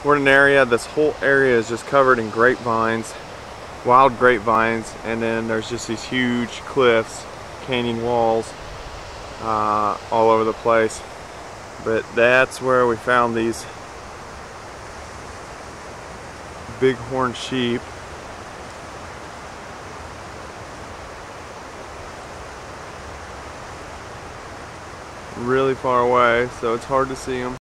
We're in an area, this whole area is just covered in grapevines, wild grapevines, and then there's just these huge cliffs, canyon walls all over the place. But that's where we found these bighorn sheep. Really far away, so it's hard to see them.